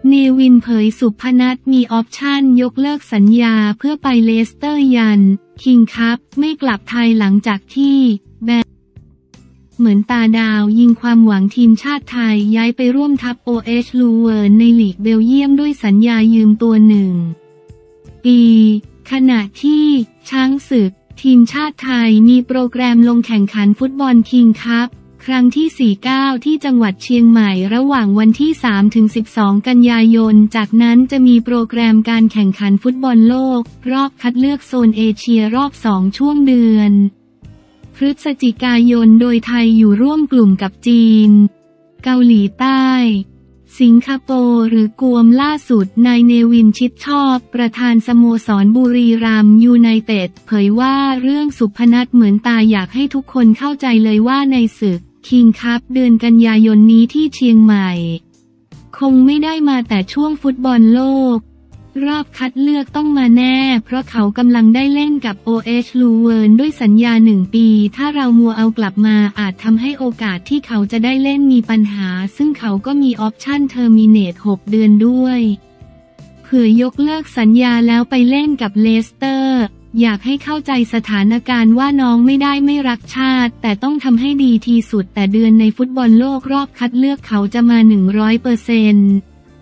เนวินเผยสุพนัทมีออปชั่นยกเลิกสัญญาเพื่อไปเลสเตอร์ยันคิงคัพไม่กลับไทยหลังจากที่แบนเหมือนตาดาวยิงความหวังทีมชาติไทยย้ายไปร่วมทัพ OH ลูเวิร์นในลีกเบลเยียมด้วยสัญญายืมตัว1 ปีขณะที่ช้างศึกทีมชาติไทยมีโปรแกรมลงแข่งขันฟุตบอลคิงคัพครั้งที่ 49 ที่จังหวัดเชียงใหม่ระหว่างวันที่ 3-12 กันยายนจากนั้นจะมีโปรแกรมการแข่งขันฟุตบอลโลกรอบคัดเลือกโซนเอเชียรอบ2ช่วงเดือนพฤศจิกายนโดยไทยอยู่ร่วมกลุ่มกับจีนเกาหลีใต้สิงคโปร์หรือกวมล่าสุดนายเนวินชิดชอบประธานสโมสรบุรีรัมย์ยูไนเต็ดเผยว่าเรื่องสุพนัทเหมือนตาอยากให้ทุกคนเข้าใจเลยว่าในศึกคิงคัพเดือนกันยายนนี้ที่เชียงใหม่คงไม่ได้มาแต่ช่วงฟุตบอลโลกรอบคัดเลือกต้องมาแน่เพราะเขากำลังได้เล่นกับ OH ลูเวิร์นด้วยสัญญา1 ปีถ้าเรามัวเอากลับมาอาจทำให้โอกาสที่เขาจะได้เล่นมีปัญหาซึ่งเขาก็มีออปชั่นเทอร์มิเนต6 เดือนด้วยเผื่อยกเลิกสัญญาแล้วไปเล่นกับเลสเตอร์อยากให้เข้าใจสถานการณ์ว่าน้องไม่ได้ไม่รักชาติแต่ต้องทำให้ดีที่สุดแต่เดือนในฟุตบอลโลกรอบคัดเลือกเขาจะมา 100%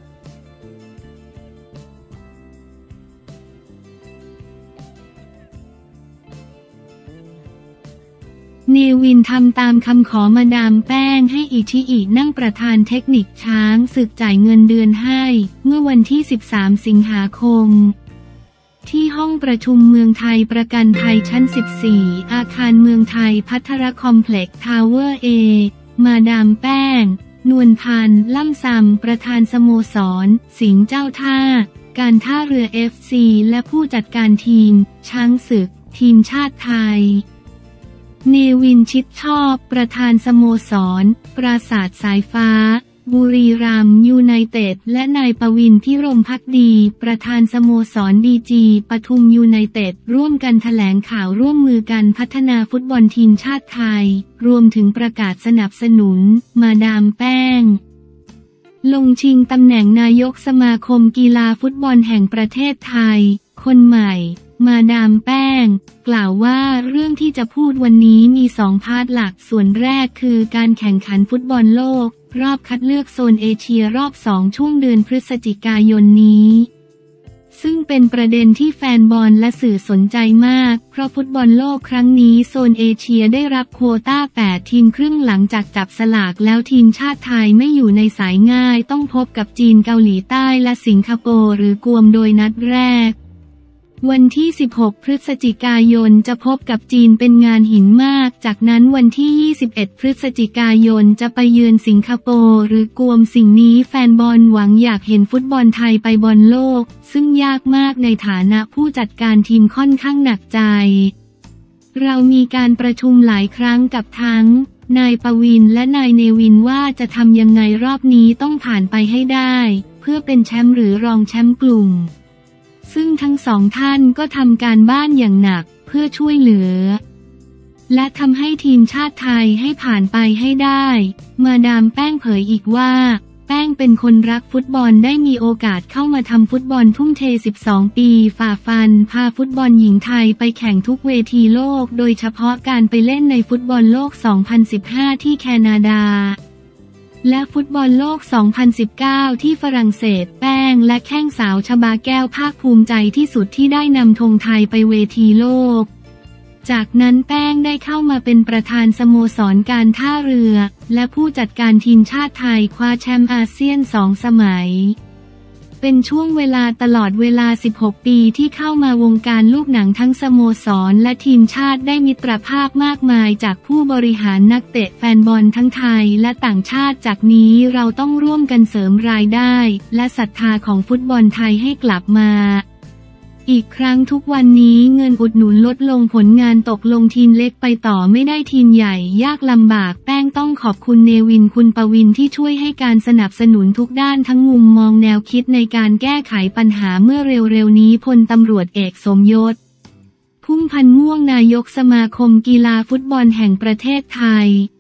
เนวินทำตามคำขอมาดามแป้งให้อิชิอินั่งประธานเทคนิคช้างศึกจ่ายเงินเดือนให้เมื่อวันที่ 13 สิงหาคมที่ห้องประชุมเมืองไทยประกันภัยชั้น 14 อาคารเมืองไทยพัทรคอมเพล็กซ์ทาวเวอร์ A มาดามแป้งนวลพันธ์ล่ำซำประธานสโมสรสิงห์เจ้าท่าการท่าเรือ FC และผู้จัดการทีมช้างศึกทีมชาติไทยเนวินชิดชอบประธานสโมสรปราสาทสายฟ้าบุรีรัมย์ยูไนเต็ดและนายปวินพิรมภักดีประธานสโมสรดีจีปทุมยูไนเต็ดร่วมกันแถลงข่าวร่วมมือกันพัฒนาฟุตบอลทีมชาติไทยรวมถึงประกาศสนับสนุนมาดามแป้งลงชิงตำแหน่งนายกสมาคมกีฬาฟุตบอลแห่งประเทศไทยคนใหม่มาดามแป้งกล่าวว่าเรื่องที่จะพูดวันนี้มี2 พาร์ทหลักส่วนแรกคือการแข่งขันฟุตบอลโลกรอบคัดเลือกโซนเอเชียรอบ2ช่วงเดือนพฤศจิกายนนี้ซึ่งเป็นประเด็นที่แฟนบอลและสื่อสนใจมากเพราะฟุตบอลโลกครั้งนี้โซนเอเชียได้รับโควต้า8 ทีมครึ่งหลังจากจับสลากแล้วทีมชาติไทยไม่อยู่ในสายง่ายต้องพบกับจีนเกาหลีใต้และสิงคโปร์หรือกวมโดยนัดแรกวันที่ 16 พฤศจิกายนจะพบกับจีนเป็นงานหินมากจากนั้นวันที่ 21 พฤศจิกายนจะไปเยือนสิงคโปร์หรือกวมสิ่งนี้แฟนบอลหวังอยากเห็นฟุตบอลไทยไปบอลโลกซึ่งยากมากในฐานะผู้จัดการทีมค่อนข้างหนักใจเรามีการประชุมหลายครั้งกับทั้งนายปวินและนายเนวินว่าจะทำยังไงรอบนี้ต้องผ่านไปให้ได้เพื่อเป็นแชมป์หรือรองแชมป์กลุ่มซึ่งทั้ง2 ท่านก็ทำการบ้านอย่างหนักเพื่อช่วยเหลือและทำให้ทีมชาติไทยให้ผ่านไปให้ได้มาดามแป้งเผยอีกว่าแป้งเป็นคนรักฟุตบอลได้มีโอกาสเข้ามาทำฟุตบอลทุ่มเท12 ปีฝ่าฟันพาฟุตบอลหญิงไทยไปแข่งทุกเวทีโลกโดยเฉพาะการไปเล่นในฟุตบอลโลก 2015 ที่แคนาดาและฟุตบอลโลก 2019 ที่ฝรั่งเศสแป้งและแข้งสาวชบาแก้วภาคภูมิใจที่สุดที่ได้นำธงไทยไปเวทีโลกจากนั้นแป้งได้เข้ามาเป็นประธานสโมสรการท่าเรือและผู้จัดการทีมชาติไทยคว้าแชมป์อาเซียน2 สมัยเป็นช่วงเวลาตลอดเวลา16 ปีที่เข้ามาวงการลูกหนังทั้งสโมสรและทีมชาติได้มิตรภาพมากมายจากผู้บริหารนักเตะแฟนบอลทั้งไทยและต่างชาติจากนี้เราต้องร่วมกันเสริมรายได้และศรัทธาของฟุตบอลไทยให้กลับมาอีกครั้งทุกวันนี้เงินอุดหนุนลดลงผลงานตกลงทีมเล็กไปต่อไม่ได้ทีมใหญ่ยากลำบากแป้งต้องขอบคุณเนวินคุณปวินที่ช่วยให้การสนับสนุนทุกด้านทั้งมุมมองแนวคิดในการแก้ไขปัญหาเมื่อเร็วๆนี้พลตำรวจเอกสมยศพุ่มพันธ์ม่วงนายกสมาคมกีฬาฟุตบอลแห่งประเทศไทย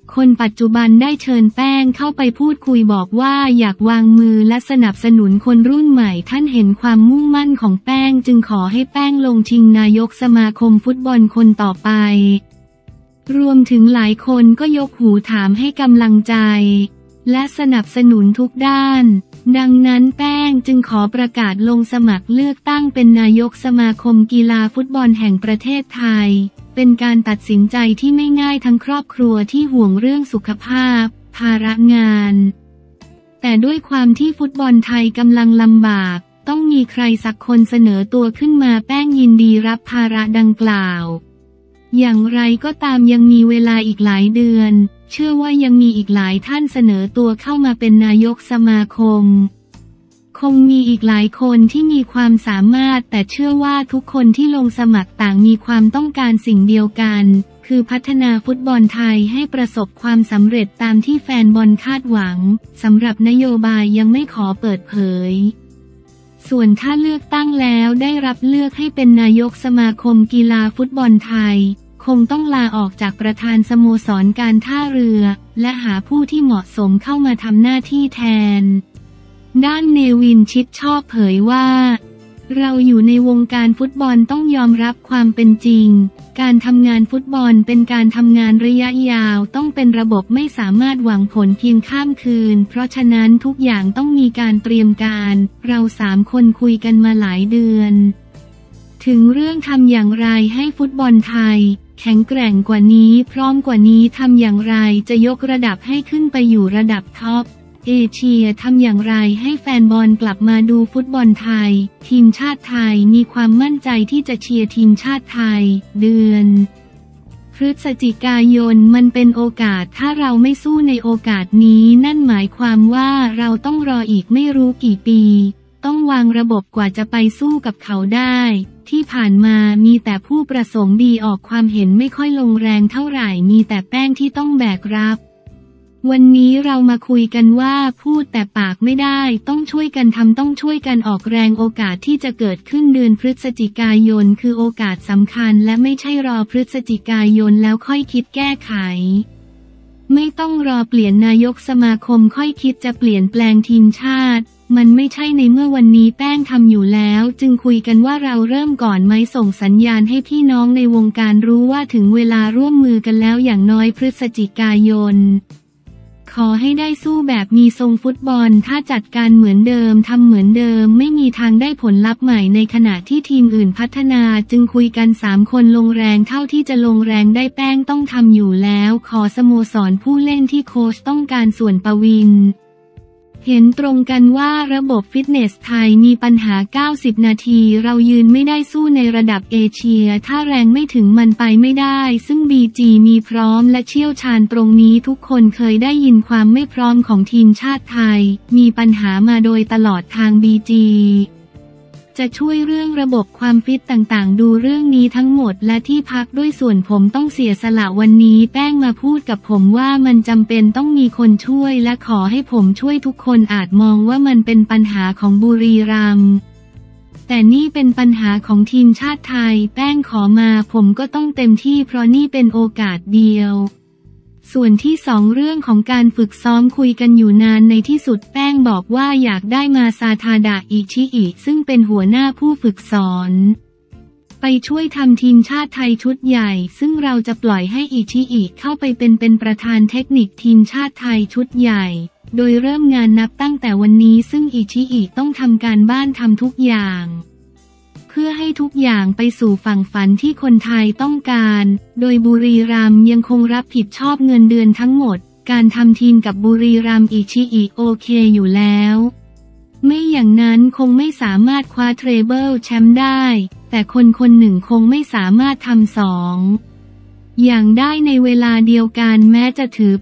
คนปัจจุบันได้เชิญแป้งเข้าไปพูดคุยบอกว่าอยากวางมือและสนับสนุนคนรุ่นใหม่ท่านเห็นความมุ่งมั่นของแป้งจึงขอให้แป้งลงชิงนายกสมาคมฟุตบอลคนต่อไปรวมถึงหลายคนก็ยกหูถามให้กำลังใจและสนับสนุนทุกด้านดังนั้นแป้งจึงขอประกาศลงสมัครเลือกตั้งเป็นนายกสมาคมกีฬาฟุตบอลแห่งประเทศไทยเป็นการตัดสินใจที่ไม่ง่ายทั้งครอบครัวที่ห่วงเรื่องสุขภาพภาระงานแต่ด้วยความที่ฟุตบอลไทยกำลังลำบากต้องมีใครสักคนเสนอตัวขึ้นมาแป้งยินดีรับภาระดังกล่าวอย่างไรก็ตามยังมีเวลาอีกหลายเดือนเชื่อว่ายังมีอีกหลายท่านเสนอตัวเข้ามาเป็นนายกสมาคมคงมีอีกหลายคนที่มีความสามารถแต่เชื่อว่าทุกคนที่ลงสมัครต่างมีความต้องการสิ่งเดียวกันคือพัฒนาฟุตบอลไทยให้ประสบความสำเร็จตามที่แฟนบอลคาดหวังสำหรับนโยบายยังไม่ขอเปิดเผยส่วนถ้าเลือกตั้งแล้วได้รับเลือกให้เป็นนายกสมาคมกีฬาฟุตบอลไทยคงต้องลาออกจากประธานสโมสรการท่าเรือและหาผู้ที่เหมาะสมเข้ามาทำหน้าที่แทนด้านเนวินชิดชอบเผยว่าเราอยู่ในวงการฟุตบอลต้องยอมรับความเป็นจริงการทำงานฟุตบอลเป็นการทำงานระยะยาวต้องเป็นระบบไม่สามารถหวังผลเพียงข้ามคืนเพราะฉะนั้นทุกอย่างต้องมีการเตรียมการเรา3 คนคุยกันมาหลายเดือนถึงเรื่องทำอย่างไรให้ฟุตบอลไทยแข็งแกร่งกว่านี้พร้อมกว่านี้ทำอย่างไรจะยกระดับให้ขึ้นไปอยู่ระดับท็อปเอเชียทำอย่างไรให้แฟนบอลกลับมาดูฟุตบอลไทยทีมชาติไทยมีความมั่นใจที่จะเชียร์ทีมชาติไทยเดือนพฤศจิกายนมันเป็นโอกาสถ้าเราไม่สู้ในโอกาสนี้นั่นหมายความว่าเราต้องรออีกไม่รู้กี่ปีต้องวางระบบกว่าจะไปสู้กับเขาได้ที่ผ่านมามีแต่ผู้ประสงค์ดีออกความเห็นไม่ค่อยลงแรงเท่าไหร่มีแต่แป้งที่ต้องแบกรับวันนี้เรามาคุยกันว่าพูดแต่ปากไม่ได้ต้องช่วยกันทำต้องช่วยกันออกแรงโอกาสที่จะเกิดขึ้นเดือนพฤศจิกายนคือโอกาสสำคัญและไม่ใช่รอพฤศจิกายนแล้วค่อยคิดแก้ไขไม่ต้องรอเปลี่ยนนายกสมาคมค่อยคิดจะเปลี่ยนแปลงทีมชาติมันไม่ใช่ในเมื่อวันนี้แป้งทำอยู่แล้วจึงคุยกันว่าเราเริ่มก่อนไหมส่งสัญญาณให้พี่น้องในวงการรู้ว่าถึงเวลาร่วมมือกันแล้วอย่างน้อยพฤศจิกายนขอให้ได้สู้แบบมีทรงฟุตบอลถ้าจัดการเหมือนเดิมทำเหมือนเดิมไม่มีทางได้ผลลัพธ์ใหม่ในขณะที่ทีมอื่นพัฒนาจึงคุยกัน3 คนลงแรงเท่าที่จะลงแรงได้แป้งต้องทำอยู่แล้วขอสโมสรผู้เล่นที่โค้ชต้องการส่วนประวินเห็นตรงกันว่าระบบฟิตเนสไทยมีปัญหา90 นาทีเรายืนไม่ได้สู้ในระดับเอเชียถ้าแรงไม่ถึงมันไปไม่ได้ซึ่ง BG มีพร้อมและเชี่ยวชาญตรงนี้ทุกคนเคยได้ยินความไม่พร้อมของทีมชาติไทยมีปัญหามาโดยตลอดทาง BG จะช่วยเรื่องระบบความฟิตต่างๆดูเรื่องนี้ทั้งหมดและที่พักด้วยส่วนผมต้องเสียสละวันนี้แป้งมาพูดกับผมว่ามันจำเป็นต้องมีคนช่วยและขอให้ผมช่วยทุกคนอาจมองว่ามันเป็นปัญหาของบุรีรัมย์แต่นี่เป็นปัญหาของทีมชาติไทยแป้งขอมาผมก็ต้องเต็มที่เพราะนี่เป็นโอกาสเดียวส่วนที่2เรื่องของการฝึกซ้อมคุยกันอยู่นานในที่สุดแป้งบอกว่าอยากได้มาซาทาดะอิชิอิซึ่งเป็นหัวหน้าผู้ฝึกสอนไปช่วยทำทีมชาติไทยชุดใหญ่ซึ่งเราจะปล่อยให้อิชิอิเข้าไปเป็นประธานเทคนิคทีมชาติไทยชุดใหญ่โดยเริ่มงานนับตั้งแต่วันนี้ซึ่งอิชิอิต้องทำการบ้านทำทุกอย่างเพื่อให้ทุกอย่างไปสู่ฝั่งฝันที่คนไทยต้องการโดยบุรีรัมย์ยังคงรับผิดชอบเงินเดือนทั้งหมดการทำทีมกับบุรีรัมย์อิชิอิโอเคอยู่แล้วไม่อย่างนั้นคงไม่สามารถคว้าเทรเบิลแชมป์ได้แต่คนหนึ่งคงไม่สามารถทำ2 อย่างได้ในเวลาเดียวกันแม้จะถือ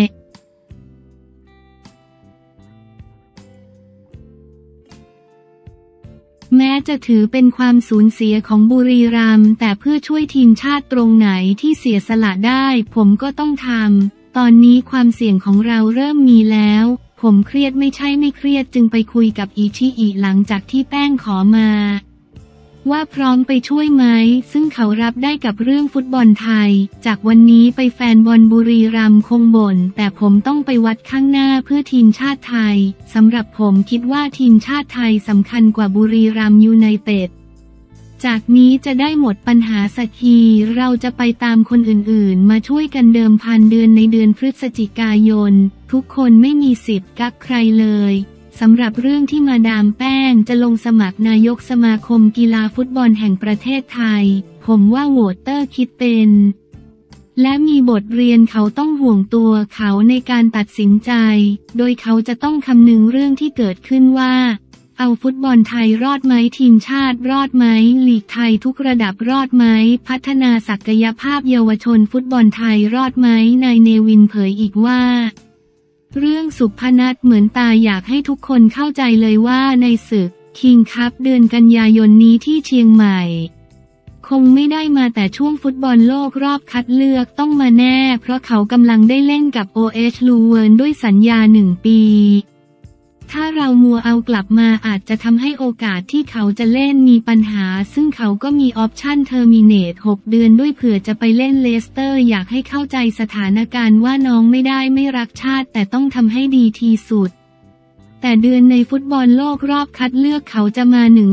เป็นความสูญเสียของบุรีรัมย์แต่เพื่อช่วยทีมชาติตรงไหนที่เสียสละได้ผมก็ต้องทำตอนนี้ความเสี่ยงของเราเริ่มมีแล้วผมเครียดไม่ใช่ไม่เครียดจึงไปคุยกับอิชิอิหลังจากที่แป้งขอมาว่าพร้อมไปช่วยไหมซึ่งเขารับได้กับเรื่องฟุตบอลไทยจากวันนี้ไปแฟนบอลบุรีรัมย์คงบ่นแต่ผมต้องไปวัดข้างหน้าเพื่อทีมชาติไทยสำหรับผมคิดว่าทีมชาติไทยสำคัญกว่าบุรีรัมย์ยูไนเต็ดจากนี้จะได้หมดปัญหาสักทีเราจะไปตามคนอื่นๆมาช่วยกันเดิมพันเดือนในเดือนพฤศจิกายนทุกคนไม่มีสิทธิ์กักใครเลยสำหรับเรื่องที่มาดามแป้งจะลงสมัครนายกสมาคมกีฬาฟุตบอลแห่งประเทศไทยผมว่าโหวตเตอร์คิดเป็นและมีบทเรียนเขาต้องห่วงตัวเขาในการตัดสินใจโดยเขาจะต้องคำนึงเรื่องที่เกิดขึ้นว่าเอาฟุตบอลไทยรอดไหมทีมชาติรอดไหมลีกไทยทุกระดับรอดไหมพัฒนาศักยภาพเยาวชนฟุตบอลไทยรอดไหมนายเนวินเผยอีกว่าเรื่องสุพนัทเหมือนตาอยากให้ทุกคนเข้าใจเลยว่าในศึกคิงคัพเดือนกันยายนนี้ที่เชียงใหม่คงไม่ได้มาแต่ช่วงฟุตบอลโลกรอบคัดเลือกต้องมาแน่เพราะเขากำลังได้เล่นกับ OH ลูเวิร์นด้วยสัญญา1 ปีถ้าเรามัวเอากลับมาอาจจะทำให้โอกาสที่เขาจะเล่นมีปัญหาซึ่งเขาก็มีออปชั่นเทอร์มิเนต6 เดือนด้วยเผื่อจะไปเล่นเลสเตอร์อยากให้เข้าใจสถานการณ์ว่าน้องไม่ได้ไม่รักชาติแต่ต้องทำให้ดีที่สุดแต่เดือนในฟุตบอลโลกรอบคัดเลือกเขาจะมา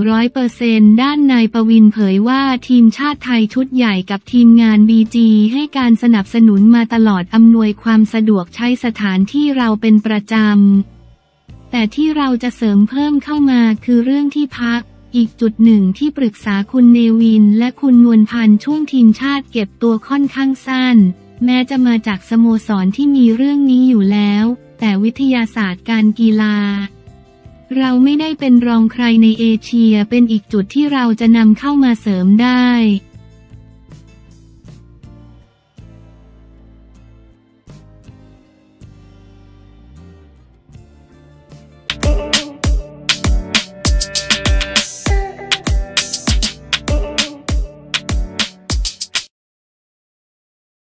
100% ด้านนายปวินเผยว่าทีมชาติไทยชุดใหญ่กับทีมงาน BG ให้การสนับสนุนมาตลอดอำนวยความสะดวกใช้สถานที่เราเป็นประจำแต่ที่เราจะเสริมเพิ่มเข้ามาคือเรื่องที่พักอีกจุดหนึ่งที่ปรึกษาคุณเนวินและคุณนวลพันธ์ช่วงทีมชาติเก็บตัวค่อนข้างสั้นแม้จะมาจากสโมสรที่มีเรื่องนี้อยู่แล้วแต่วิทยาศาสตร์การกีฬาเราไม่ได้เป็นรองใครในเอเชียเป็นอีกจุดที่เราจะนำเข้ามาเสริมได้